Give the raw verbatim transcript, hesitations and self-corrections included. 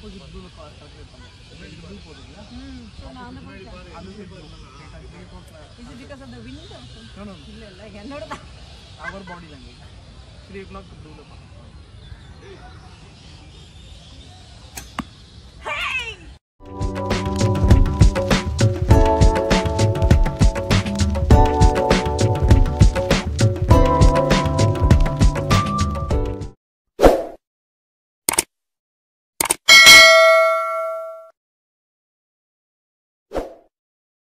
opposite ப்ளூல colour இருப்பாங்க blue போடுறீங்களா ம் ஸோ நான் அந்த போட்டேன் அது த்ரீ ஃபோர்த்தில் இது because of the wind no no இல்லை இல்லை என்னோட தான் அவர் body language three o'clock ப்ளூவில் பார்க்கலாம்